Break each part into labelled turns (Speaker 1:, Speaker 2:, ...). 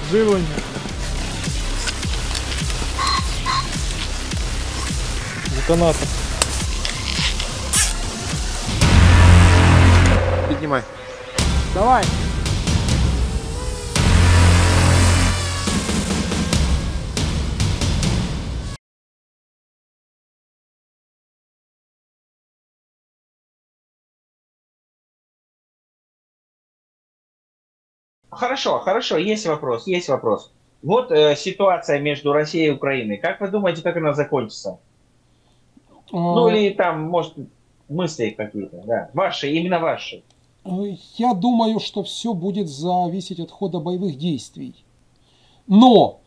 Speaker 1: Живлення. Детонатор.
Speaker 2: Поднимай.
Speaker 1: Давай.
Speaker 3: Хорошо, хорошо, есть вопрос, есть вопрос. Вот ситуация между Россией и Украиной. Как вы думаете, как она закончится? Ну или там, может, мысли какие-то, да. Ваши, именно ваши.
Speaker 4: Я думаю, что все будет зависеть от хода боевых действий. Но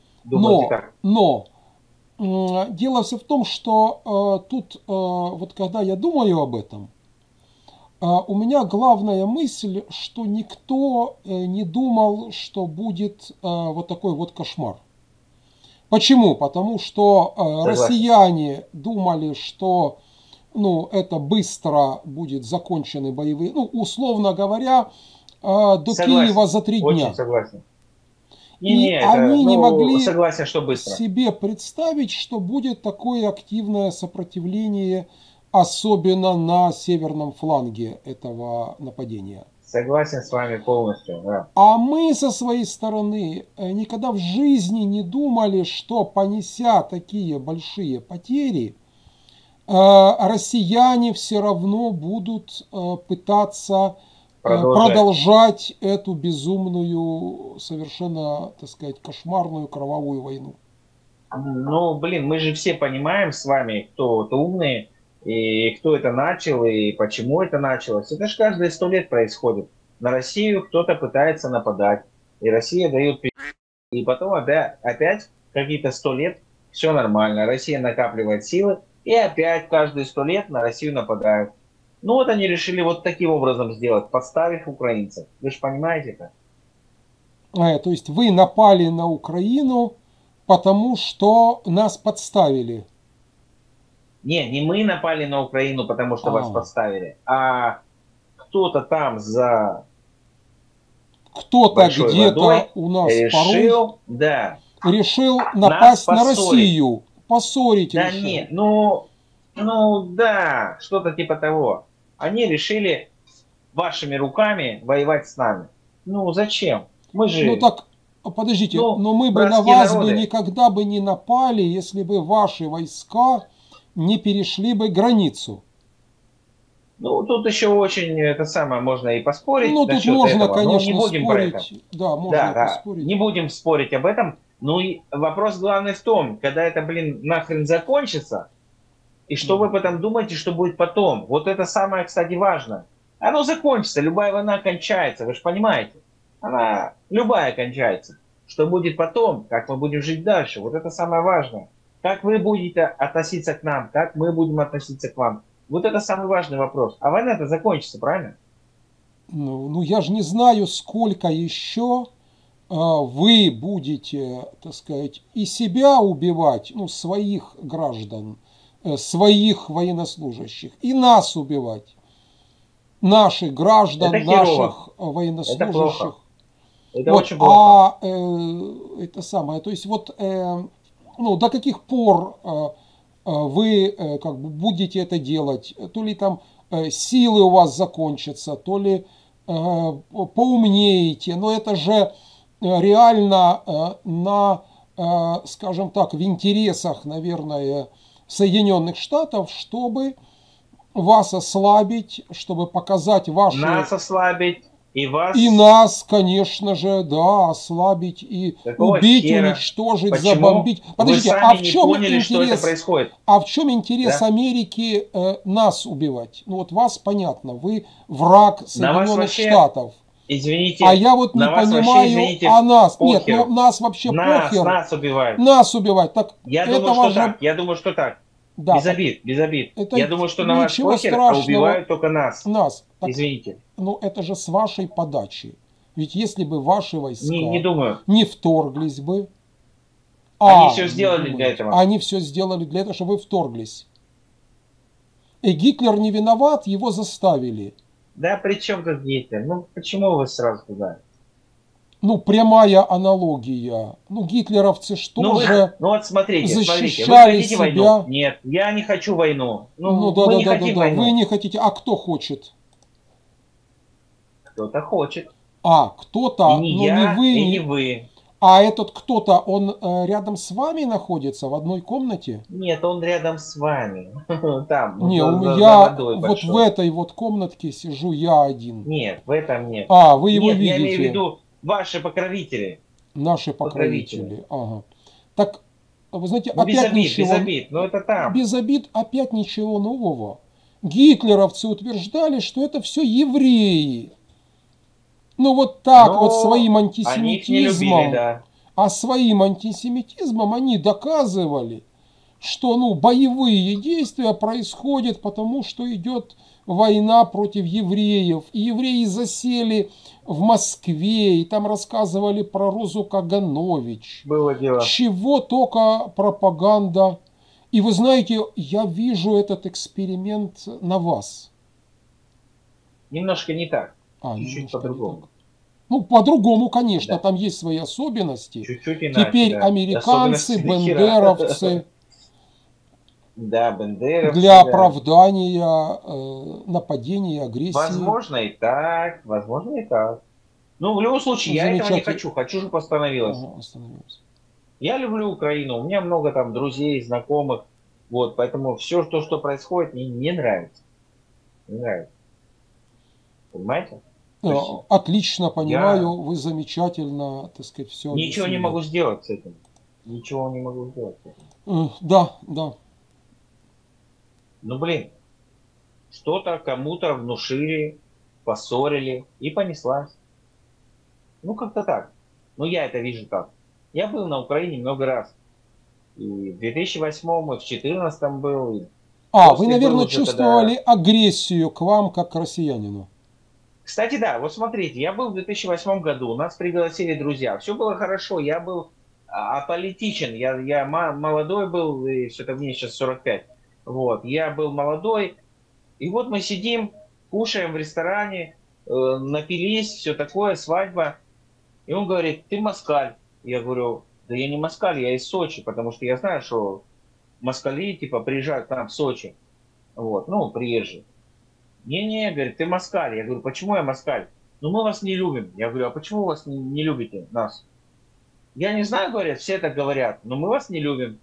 Speaker 4: дело все в том, что тут, вот когда я думаю об этом, у меня главная мысль, что никто не думал, что будет вот такой вот кошмар. Почему? Потому что россияне думали, что это быстро будет закончены боевые, условно говоря, до Киева за 3 дня.
Speaker 3: Очень согласен.
Speaker 4: И они не могли
Speaker 3: согласен, что быстро.
Speaker 4: себе представить, что будет такое активное сопротивление, особенно на северном фланге этого нападения.
Speaker 3: Согласен с вами полностью, да.
Speaker 4: А мы со своей стороны никогда в жизни не думали, что, понеся такие большие потери, россияне все равно будут пытаться продолжать эту безумную, совершенно, так сказать, кошмарную кровавую войну.
Speaker 3: Ну, блин, мы же все понимаем с вами, кто умные, и кто это начал, и почему это началось. Это же каждые 100 лет происходит. На Россию кто-то пытается нападать, и Россия дает и потом опять какие-то 100 лет все нормально. Россия накапливает силы, и опять каждые 100 лет на Россию нападают. Ну вот они решили вот таким образом сделать, подставив украинцев. Вы же понимаете это?
Speaker 4: То есть вы напали на Украину, потому что нас подставили.
Speaker 3: Не мы напали на Украину, потому что вас подставили, а кто-то там за
Speaker 4: кто-то где-то у нас
Speaker 3: решил
Speaker 4: напасть на Россию, поссорить
Speaker 3: да
Speaker 4: решил.
Speaker 3: Нет, да, что-то типа того. Они решили вашими руками воевать с нами. Ну зачем? Мы же...
Speaker 4: Подождите, но мы бы на вас бы никогда бы не напали, если бы ваши войска не перешли бы границу.
Speaker 3: Ну, тут еще очень можно и поспорить.
Speaker 4: Ну, тут можно, этого. Конечно,
Speaker 3: не будем
Speaker 4: спорить. Да, можно поспорить.
Speaker 3: Не будем спорить об этом. Ну, и вопрос главный в том, когда это, нахрен закончится, и что вы потом думаете, что будет потом. Вот это самое, кстати, важно. Оно закончится, любая война кончается, вы же понимаете. Она любая кончается. Что будет потом, как мы будем жить дальше, вот это самое важное. Как вы будете относиться к нам, как мы будем относиться к вам. Вот это самый важный вопрос. А война-то закончится, правильно?
Speaker 4: Ну, я же не знаю, сколько еще вы будете, так сказать, и себя убивать, своих граждан, своих военнослужащих, и нас убивать. Наших граждан, наших военнослужащих.
Speaker 3: Это плохо. Это очень плохо.
Speaker 4: Это самое, то есть до каких пор вы будете это делать, то ли там силы у вас закончатся, то ли поумнеете, но это же реально скажем так, в интересах, наверное, Соединенных Штатов, чтобы вас ослабить, чтобы показать ваши...
Speaker 3: Нас ослабить и вас...
Speaker 4: И нас, конечно же, да, ослабить и убить, уничтожить, забомбить. Подождите,
Speaker 3: а в чем интерес? Что это происходит?
Speaker 4: А в чем интерес Америки нас убивать? Вот вас понятно, вы враг Соединенных Штатов.
Speaker 3: Извините.
Speaker 4: А я вот не понимаю, нас.
Speaker 3: Похер.
Speaker 4: Нет, нас вообще похер.
Speaker 3: Нас убивают.
Speaker 4: Нас убивать. Так
Speaker 3: я думаю, что так. Да, без обид. Я думаю, что на вас похер, а убивают только нас.
Speaker 4: Так,
Speaker 3: извините.
Speaker 4: Это же с вашей подачи. Ведь если бы ваши войска
Speaker 3: не
Speaker 4: вторглись бы...
Speaker 3: Они все сделали для этого.
Speaker 4: Они все сделали для этого, чтобы вы вторглись. И Гитлер не виноват, его заставили.
Speaker 3: Да при чем тут Гитлер? Почему вы сразу туда?
Speaker 4: Ну, прямая аналогия. Ну, гитлеровцы что
Speaker 3: Ну,
Speaker 4: же
Speaker 3: ну вот смотрите, вы
Speaker 4: защищали
Speaker 3: хотите
Speaker 4: себя.
Speaker 3: войну? Нет, я не хочу войну.
Speaker 4: Ну,
Speaker 3: Ну,
Speaker 4: да,
Speaker 3: мы
Speaker 4: да,
Speaker 3: не
Speaker 4: да, да,
Speaker 3: хотим
Speaker 4: да.
Speaker 3: войну.
Speaker 4: Вы не хотите. А кто хочет?
Speaker 3: Кто-то хочет.
Speaker 4: А,
Speaker 3: И
Speaker 4: кто-то,
Speaker 3: не
Speaker 4: но не
Speaker 3: я,
Speaker 4: вы,
Speaker 3: и не
Speaker 4: не...
Speaker 3: вы.
Speaker 4: А этот кто-то, он рядом с вами находится в одной комнате?
Speaker 3: Нет, он рядом с вами. Там,
Speaker 4: Не,
Speaker 3: за
Speaker 4: я
Speaker 3: водой
Speaker 4: вот в
Speaker 3: большой.
Speaker 4: этой вот комнатке сижу я один.
Speaker 3: Нет, в этом нет.
Speaker 4: А, вы его
Speaker 3: Нет, я имею в
Speaker 4: видите,
Speaker 3: виду ваши покровители.
Speaker 4: наши
Speaker 3: Покровители.
Speaker 4: покровители. Ага. Так, вы знаете,
Speaker 3: Ну, без
Speaker 4: опять
Speaker 3: обид, без
Speaker 4: ничего,
Speaker 3: обид. Но это там.
Speaker 4: без обид, опять ничего нового. Гитлеровцы утверждали, что это все евреи. Ну вот так вот своим
Speaker 3: Но они их не любили,
Speaker 4: антисемитизмом,
Speaker 3: да.
Speaker 4: а своим антисемитизмом они доказывали, что ну, боевые действия происходят потому, что идет война против евреев. И евреи засели в Москве, и там рассказывали про Розу Каганович.
Speaker 3: Было дело.
Speaker 4: Чего только пропаганда. И вы знаете, я вижу этот эксперимент на вас.
Speaker 3: Немножко не так.
Speaker 4: Немножко
Speaker 3: Чуть-чуть
Speaker 4: не
Speaker 3: по-другому.
Speaker 4: так. Ну, по-другому, конечно,
Speaker 3: Да.
Speaker 4: там есть свои особенности.
Speaker 3: Чуть-чуть иначе,
Speaker 4: Теперь
Speaker 3: да.
Speaker 4: американцы,
Speaker 3: Особенности хера.
Speaker 4: бендеровцы
Speaker 3: Да, бендеровцы,
Speaker 4: для
Speaker 3: да.
Speaker 4: оправдания нападения, агрессии.
Speaker 3: Возможно и так, возможно и так. Ну, в любом случае, я этого не
Speaker 4: Замечательно.
Speaker 3: хочу. Хочу, чтобы остановилось.
Speaker 4: Ага, остановимся.
Speaker 3: Я люблю Украину. У меня много там друзей, знакомых. Вот, поэтому все, что происходит, мне не нравится. Не нравится. Понимаете? То есть
Speaker 4: Отлично понимаю,
Speaker 3: я
Speaker 4: вы замечательно, так сказать, все
Speaker 3: ничего не
Speaker 4: объяснили.
Speaker 3: могу сделать с этим. Ничего не могу сделать с этим.
Speaker 4: Да, да.
Speaker 3: Ну, блин, что-то кому-то внушили, поссорили и понеслась. Ну, как-то так. Ну, я это вижу так. Я был на Украине много раз. И в 2008 и в 2014 был. И
Speaker 4: вы,
Speaker 3: после
Speaker 4: наверное,
Speaker 3: был уже,
Speaker 4: чувствовали агрессию к вам, как к россиянину.
Speaker 3: Кстати, да, вот смотрите, я был в 2008 году, нас пригласили друзья, все было хорошо, я был аполитичен, я молодой был, и все-то мне сейчас 45, вот, я был молодой, и вот мы сидим, кушаем в ресторане, напились, все такое, свадьба, и он говорит, ты москаль, я говорю, да я не москаль, я из Сочи, потому что я знаю, что москали, типа, приезжают к нам в Сочи, вот, ну, приезжие. Не, говорит, ты москаль. Я говорю, почему я москаль? Ну, мы вас не любим. Я говорю, а почему вы вас не любите, нас? Я не знаю, говорят, все так говорят, но мы вас не любим.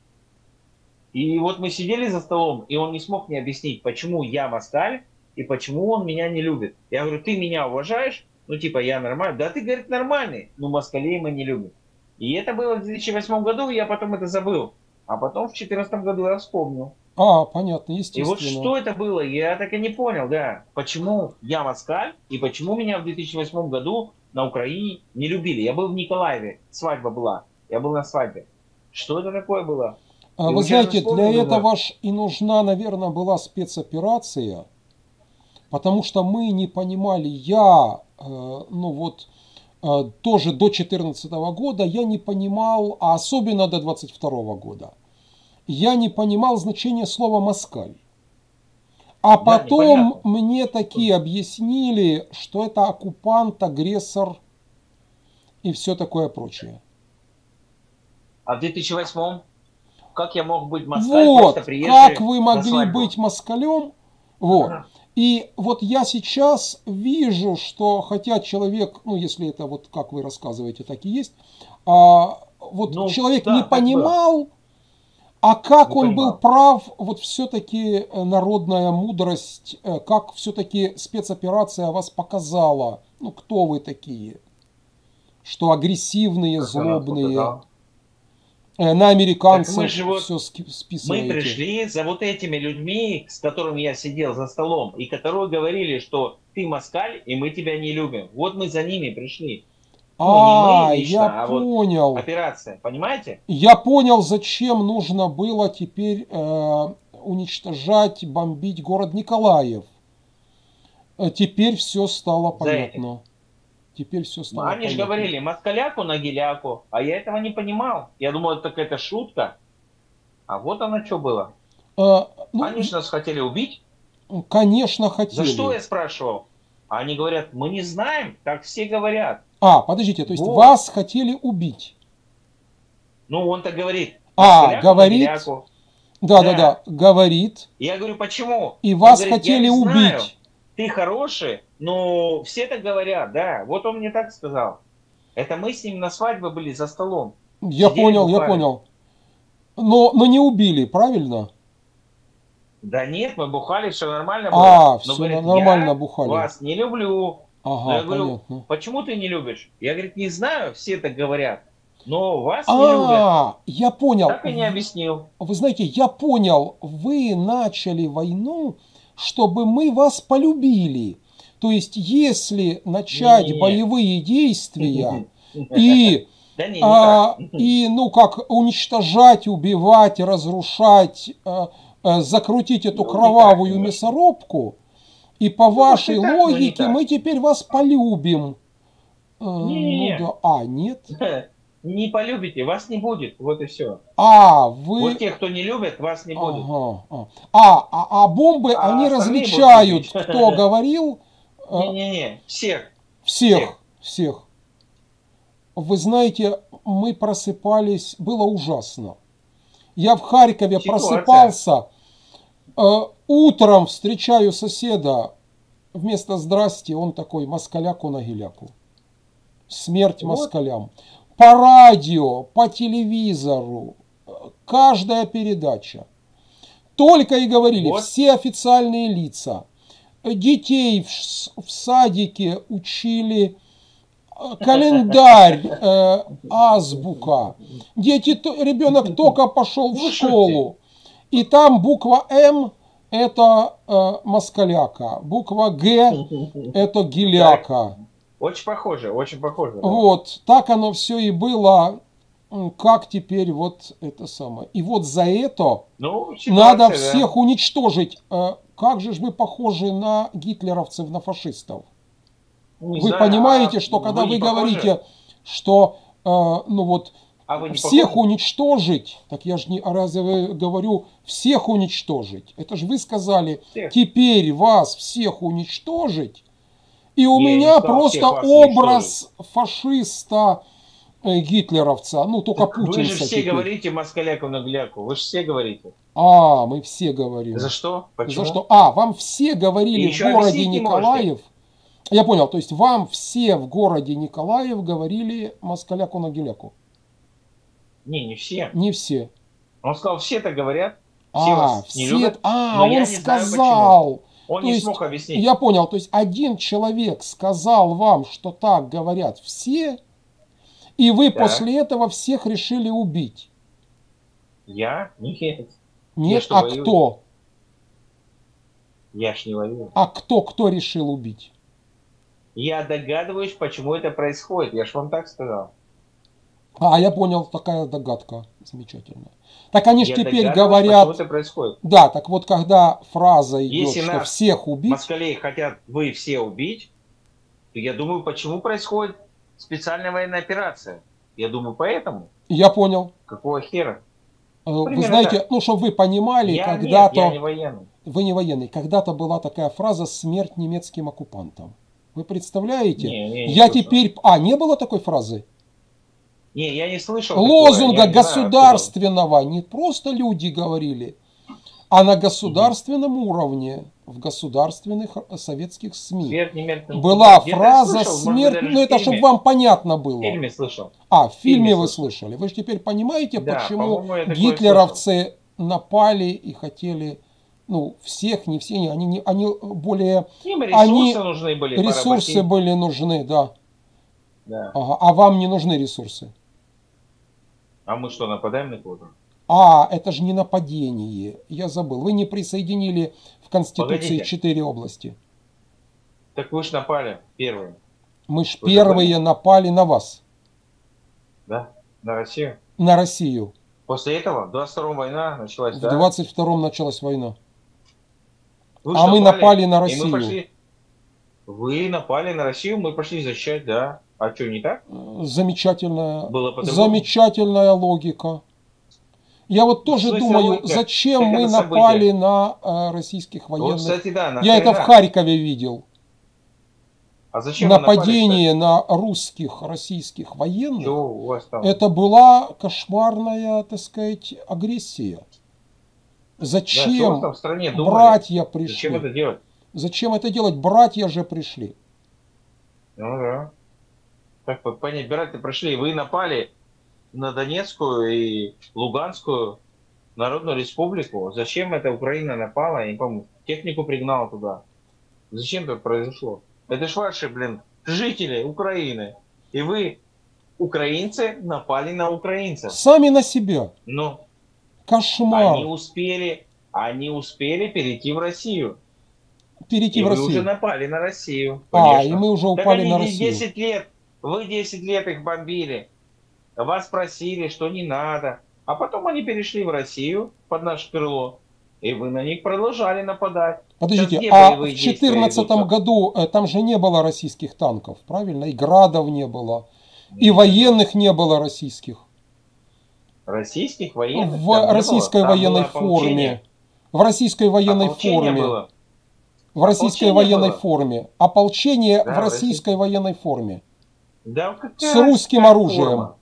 Speaker 3: И вот мы сидели за столом, и он не смог мне объяснить, почему я москаль, и почему он меня не любит. Я говорю, ты меня уважаешь? Ну, типа, я нормальный. Да ты, говорит, нормальный. Ну, москалей мы не любим. И это было в 2008 году, и я потом это забыл. А потом в 2014 году я вспомнил.
Speaker 4: Понятно,
Speaker 3: И
Speaker 4: естественно.
Speaker 3: вот что это было, я так и не понял, да. Почему я москаль, и почему меня в 2008 году на Украине не любили. Я был в Николаеве, свадьба была, я был на свадьбе. Что это такое было?
Speaker 4: Вы знаете, для этого и нужна, наверное, была спецоперация, потому что мы не понимали, тоже до 2014 года я не понимал, а особенно до 2022 года, я не понимал значения слова «москаль». А потом мне такие объяснили, что это оккупант, агрессор и все такое прочее.
Speaker 3: А в 2008 как я мог быть москаль,
Speaker 4: вот,
Speaker 3: просто приезжий
Speaker 4: как вы могли
Speaker 3: на
Speaker 4: быть москалем? Вот. И вот я сейчас вижу, что хотя человек, ну если это вот как вы рассказываете, так и есть, человек не понимал, а как он был прав, вот все-таки народная мудрость, как все-таки спецоперация вас показала, ну кто вы такие, что агрессивные, злобные, на американцев все списываете.
Speaker 3: Мы пришли за вот этими людьми, с которыми я сидел за столом, и которые говорили, что ты москаль, и мы тебя не любим. Вот мы за ними пришли. Не мы лично,
Speaker 4: я понял.
Speaker 3: Вот операция, понимаете?
Speaker 4: Я понял, зачем нужно было теперь уничтожать, бомбить город Николаев. Теперь все стало понятно. Теперь все стало
Speaker 3: Они же говорили москаляку на геляку, а я этого не понимал. Я думал, это какая-то шутка. А вот оно что было. Они же нас хотели убить.
Speaker 4: Конечно, хотели.
Speaker 3: За что я спрашивал? Они говорят, мы не знаем, так все говорят.
Speaker 4: А, подождите, то есть
Speaker 3: Вот.
Speaker 4: вас хотели убить?
Speaker 3: Ну, он так говорит.
Speaker 4: А,
Speaker 3: Москаляку,
Speaker 4: говорит.
Speaker 3: Могиляку.
Speaker 4: Да, говорит.
Speaker 3: Я говорю, почему?
Speaker 4: И
Speaker 3: Он
Speaker 4: вас
Speaker 3: говорит,
Speaker 4: хотели
Speaker 3: я не знаю,
Speaker 4: убить.
Speaker 3: ты хороший, но все так говорят, да. Вот он мне так сказал. Это мы с ним на свадьбе были за столом.
Speaker 4: Я
Speaker 3: Сидели,
Speaker 4: понял, я
Speaker 3: бухали.
Speaker 4: понял. Но не убили, правильно?
Speaker 3: Да нет, мы бухали, все нормально было.
Speaker 4: А, все нормально бухали.
Speaker 3: Вас не люблю. Но
Speaker 4: Ага,
Speaker 3: я говорю,
Speaker 4: понятно.
Speaker 3: почему ты не любишь? Я, говорит, не знаю, все так говорят. Но вас не любят.
Speaker 4: А, я понял.
Speaker 3: Так и не объяснил.
Speaker 4: Вы знаете, я понял, вы начали войну, чтобы мы вас полюбили. То есть, если начать
Speaker 3: Не-не-не.
Speaker 4: боевые действия и,
Speaker 3: Да не так.
Speaker 4: ну как, уничтожать, убивать, разрушать, закрутить эту
Speaker 3: Ну, не
Speaker 4: кровавую
Speaker 3: так, конечно.
Speaker 4: мясорубку, и по вашей
Speaker 3: и так, но не
Speaker 4: логике
Speaker 3: так.
Speaker 4: мы теперь вас полюбим.
Speaker 3: Не-не-не.
Speaker 4: Ну да, нет.
Speaker 3: Не полюбите, вас не будет. Вот и все.
Speaker 4: А, вы...
Speaker 3: Вот тех, кто не любит, вас не будет.
Speaker 4: Ага. А бомбы,
Speaker 3: А
Speaker 4: они
Speaker 3: остальные
Speaker 4: различают,
Speaker 3: будут любить.
Speaker 4: кто говорил.
Speaker 3: Не-не-не, всех.
Speaker 4: Всех. Вы знаете, мы просыпались, было ужасно. Я в Харькове
Speaker 3: Ситуация.
Speaker 4: просыпался, утром встречаю соседа, вместо «здрасте» он такой «москаляку на гиляку». Смерть
Speaker 3: Вот.
Speaker 4: москалям. По радио, по телевизору, каждая передача. Только и говорили,
Speaker 3: Вот.
Speaker 4: все официальные лица. Детей в садике учили календарь, азбука. Ребенок только пошел в школу. И там буква М это москаляка, буква Г это гиляка.
Speaker 3: Очень похоже, очень похоже. Да.
Speaker 4: Вот, так оно все и было, как теперь вот это самое. И вот за это
Speaker 3: Ну, ситуация,
Speaker 4: надо
Speaker 3: да.
Speaker 4: всех уничтожить. Как же вы похожи на гитлеровцев, на фашистов?
Speaker 3: Не
Speaker 4: Вы
Speaker 3: знаю,
Speaker 4: понимаете, что когда
Speaker 3: не
Speaker 4: вы
Speaker 3: похожи?
Speaker 4: говорите, что ну вот
Speaker 3: А вы не
Speaker 4: всех
Speaker 3: похожи?
Speaker 4: уничтожить, так я же не разве говорю всех уничтожить. Это же вы сказали,
Speaker 3: Всех.
Speaker 4: теперь вас всех уничтожить. И у
Speaker 3: Не, я не
Speaker 4: меня
Speaker 3: сказал
Speaker 4: просто
Speaker 3: всех вас
Speaker 4: образ фашиста гитлеровца, ну только
Speaker 3: Вы
Speaker 4: Путин.
Speaker 3: же все говорите москаляку на гляку. Вы же все говорите.
Speaker 4: А, мы все говорим.
Speaker 3: За что? Почему?
Speaker 4: За что? А, вам все говорили
Speaker 3: И
Speaker 4: в
Speaker 3: еще
Speaker 4: городе
Speaker 3: объяснить не
Speaker 4: Николаев. Я понял, то есть вам все в городе Николаев говорили москаляку на гиляку.
Speaker 3: Не все.
Speaker 4: Не все.
Speaker 3: Он сказал, все так говорят. Все вас не
Speaker 4: все.
Speaker 3: любят. но я
Speaker 4: Он
Speaker 3: не знаю, почему.
Speaker 4: сказал.
Speaker 3: Он
Speaker 4: То
Speaker 3: не
Speaker 4: есть,
Speaker 3: смог объяснить.
Speaker 4: я понял, то есть один человек сказал вам, что так говорят все, и вы
Speaker 3: Да.
Speaker 4: после этого всех решили убить.
Speaker 3: Я? Нет.
Speaker 4: Нет,
Speaker 3: что,
Speaker 4: а
Speaker 3: воюю?
Speaker 4: кто?
Speaker 3: Я ж не воюю.
Speaker 4: А кто решил убить?
Speaker 3: Я догадываюсь, почему это происходит. Я ж вам так сказал.
Speaker 4: А, я понял, такая догадка. Замечательная. Так они же
Speaker 3: Я
Speaker 4: теперь
Speaker 3: догадываюсь,
Speaker 4: говорят...
Speaker 3: почему это происходит.
Speaker 4: Да, так вот, когда фраза идет,
Speaker 3: Если
Speaker 4: что
Speaker 3: нас
Speaker 4: всех убить...
Speaker 3: Москалей хотят вы все убить, то я думаю, почему происходит специальная военная операция. Я думаю, поэтому.
Speaker 4: Я понял.
Speaker 3: Какого хера?
Speaker 4: Вы
Speaker 3: Примерно
Speaker 4: знаете,
Speaker 3: так.
Speaker 4: ну, чтобы вы понимали,
Speaker 3: Я
Speaker 4: когда-то...
Speaker 3: я не военный.
Speaker 4: Вы не военный. Когда-то была такая фраза «смерть немецким оккупантам». Вы представляете?
Speaker 3: Не
Speaker 4: Я
Speaker 3: слышал.
Speaker 4: теперь... А, не было такой фразы?
Speaker 3: Не, я не слышал.
Speaker 4: Лозунга
Speaker 3: такое. Я не знаю,
Speaker 4: государственного. Не просто люди говорили, а на государственном уровне, в государственных советских
Speaker 3: откуда.
Speaker 4: СМИ.
Speaker 3: Смерть немецким
Speaker 4: Была
Speaker 3: оккупантам.
Speaker 4: фраза
Speaker 3: Я слышал, может быть,
Speaker 4: «смерть».
Speaker 3: даже
Speaker 4: Ну,
Speaker 3: в
Speaker 4: это
Speaker 3: фильме.
Speaker 4: чтобы вам понятно
Speaker 3: В
Speaker 4: было.
Speaker 3: фильме слышал.
Speaker 4: А, в фильме
Speaker 3: фильме
Speaker 4: вы
Speaker 3: слышал.
Speaker 4: слышали. Вы же теперь понимаете,
Speaker 3: Да,
Speaker 4: почему
Speaker 3: по-моему, я такое
Speaker 4: гитлеровцы напали и хотели, ну, всех, не все, они более...
Speaker 3: Им ресурсы
Speaker 4: Они-
Speaker 3: нужны были.
Speaker 4: Ресурсы
Speaker 3: поработить.
Speaker 4: были нужны, да.
Speaker 3: Да.
Speaker 4: Ага. А вам не нужны ресурсы?
Speaker 3: А мы что, нападаем на кого-то?
Speaker 4: А, это же не нападение. Я забыл. Вы не присоединили в Конституции
Speaker 3: Погодите.
Speaker 4: 4 области.
Speaker 3: Так вы ж напали первые.
Speaker 4: Мы ж
Speaker 3: Вы
Speaker 4: первые
Speaker 3: забыли?
Speaker 4: напали на вас,
Speaker 3: Да? На Россию.
Speaker 4: на Россию.
Speaker 3: После этого 22-м война началась,
Speaker 4: В
Speaker 3: да?
Speaker 4: 22-м началась война.
Speaker 3: Вы ж
Speaker 4: А мы напали на
Speaker 3: и мы
Speaker 4: Россию.
Speaker 3: пошли... Вы напали на Россию, мы пошли защищать, да. А что, не так?
Speaker 4: Замечательная,
Speaker 3: Было по-другому?
Speaker 4: замечательная логика. Я вот тоже
Speaker 3: смысле
Speaker 4: думаю,
Speaker 3: логика?
Speaker 4: зачем
Speaker 3: Как
Speaker 4: мы
Speaker 3: это событие?
Speaker 4: напали на российских
Speaker 3: Вот,
Speaker 4: военных.
Speaker 3: кстати, да,
Speaker 4: Я это в
Speaker 3: нахрена?
Speaker 4: Харькове видел.
Speaker 3: А зачем вы
Speaker 4: нападение на русских, российских военных,
Speaker 3: Чего у вас там?
Speaker 4: это была кошмарная, так сказать, агрессия.
Speaker 3: Да, что у
Speaker 4: Зачем
Speaker 3: вас там в стране думали?
Speaker 4: братья
Speaker 3: Зачем
Speaker 4: пришли?
Speaker 3: это делать?
Speaker 4: Зачем это делать? Братья же пришли.
Speaker 3: Ну да. Как понять, братья пришли, вы напали на Донецкую и Луганскую Народную Республику. Зачем эта Украина напала? Я не помню. Технику пригнала туда. Зачем это произошло? Это ж ваши, блин, жители Украины. И вы, украинцы, напали на украинцев.
Speaker 4: Сами на себя.
Speaker 3: Но
Speaker 4: Кошмар.
Speaker 3: они успели перейти в Россию.
Speaker 4: Перейти
Speaker 3: И
Speaker 4: в
Speaker 3: вы уже
Speaker 4: Россию.
Speaker 3: напали на Россию.
Speaker 4: А,
Speaker 3: Конечно.
Speaker 4: и мы уже
Speaker 3: Так
Speaker 4: упали
Speaker 3: они
Speaker 4: на Россию.
Speaker 3: 10 лет, вы 10 лет их бомбили. Вас просили, что не надо. А потом они перешли в Россию под наше крыло. И вы на них продолжали нападать.
Speaker 4: Подождите,
Speaker 3: Сейчас где
Speaker 4: а
Speaker 3: боевые
Speaker 4: в
Speaker 3: действия
Speaker 4: 2014
Speaker 3: ведутся?
Speaker 4: году там же не было российских танков, правильно? И градов не было. И военных не было российских.
Speaker 3: Российских военных?
Speaker 4: В
Speaker 3: там не было.
Speaker 4: российской
Speaker 3: Там
Speaker 4: военной
Speaker 3: было ополчение.
Speaker 4: форме. В российской военной
Speaker 3: Ополчение
Speaker 4: форме.
Speaker 3: было.
Speaker 4: В российской
Speaker 3: Ополчение
Speaker 4: военной
Speaker 3: было.
Speaker 4: форме. Ополчение
Speaker 3: Да,
Speaker 4: в российской военной форме.
Speaker 3: Да, какая
Speaker 4: С русским
Speaker 3: какая
Speaker 4: оружием.
Speaker 3: форма?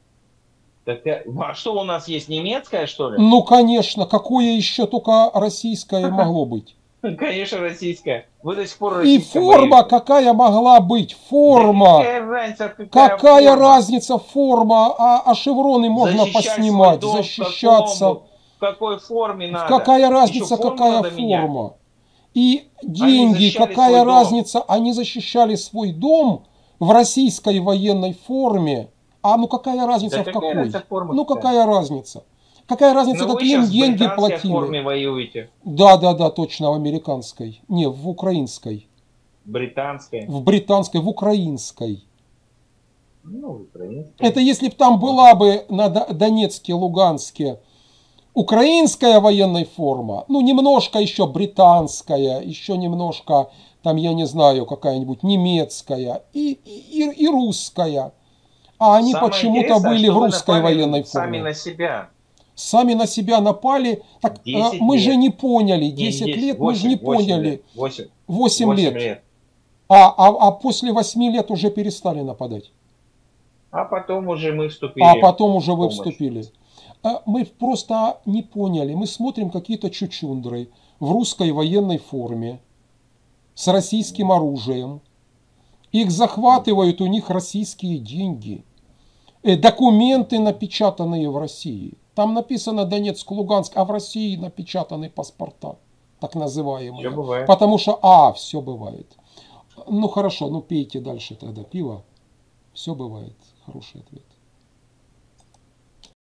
Speaker 3: А что у нас есть, немецкая, что ли?
Speaker 4: Ну, конечно, какое еще только российское могло быть?
Speaker 3: Конечно, российская. Вы до сих пор
Speaker 4: И
Speaker 3: российская
Speaker 4: форма
Speaker 3: воюете.
Speaker 4: какая могла быть? Форма.
Speaker 3: Да какая разница, какая
Speaker 4: Какая
Speaker 3: форма?
Speaker 4: разница форма? А шевроны можно
Speaker 3: Защищать
Speaker 4: поснимать,
Speaker 3: свой дом
Speaker 4: защищаться.
Speaker 3: в какой форме надо?
Speaker 4: Какая
Speaker 3: Еще
Speaker 4: разница,
Speaker 3: форму
Speaker 4: какая
Speaker 3: надо менять.
Speaker 4: форма? И деньги,
Speaker 3: защищали
Speaker 4: какая
Speaker 3: свой дом.
Speaker 4: разница? Они защищали свой дом в российской военной форме. А ну какая разница
Speaker 3: Да
Speaker 4: в
Speaker 3: какая
Speaker 4: какой?
Speaker 3: разница форма-то?
Speaker 4: Ну какая разница? Какая разница,
Speaker 3: Ну вы
Speaker 4: какие им
Speaker 3: сейчас в
Speaker 4: деньги
Speaker 3: британской
Speaker 4: платили?
Speaker 3: форме воюете.
Speaker 4: Да, точно, в американской. Не, в украинской.
Speaker 3: Британской.
Speaker 4: В британской, в украинской.
Speaker 3: Ну, украинской.
Speaker 4: Это если бы там была бы на Донецке, Луганске украинская военная форма, ну немножко еще британская, еще немножко, там я не знаю, какая-нибудь немецкая и русская. А они
Speaker 3: Самое
Speaker 4: почему-то
Speaker 3: интересное,
Speaker 4: были
Speaker 3: что
Speaker 4: в
Speaker 3: вы
Speaker 4: русской
Speaker 3: напали
Speaker 4: военной
Speaker 3: сами
Speaker 4: форме.
Speaker 3: на себя.
Speaker 4: Сами на себя напали. Так
Speaker 3: 10
Speaker 4: мы
Speaker 3: лет.
Speaker 4: же не поняли.
Speaker 3: Не,
Speaker 4: 10
Speaker 3: 10,
Speaker 4: лет мы же
Speaker 3: 8,
Speaker 4: не
Speaker 3: 8
Speaker 4: поняли.
Speaker 3: лет. 8
Speaker 4: 8 лет.
Speaker 3: лет.
Speaker 4: А после 8 лет уже перестали нападать.
Speaker 3: А потом уже мы вступили.
Speaker 4: А потом уже вы
Speaker 3: помощь.
Speaker 4: вступили. Мы просто не поняли. Мы смотрим какие-то чучундры в русской военной форме с российским оружием. Их захватывают, у них российские деньги. Документы, напечатанные в России. Там написано Донецк, Луганск, а в России напечатаны паспорта, так называемые.
Speaker 3: Все бывает.
Speaker 4: Потому что, все бывает. Ну хорошо, ну пейте дальше тогда пиво. Все бывает. Хороший ответ.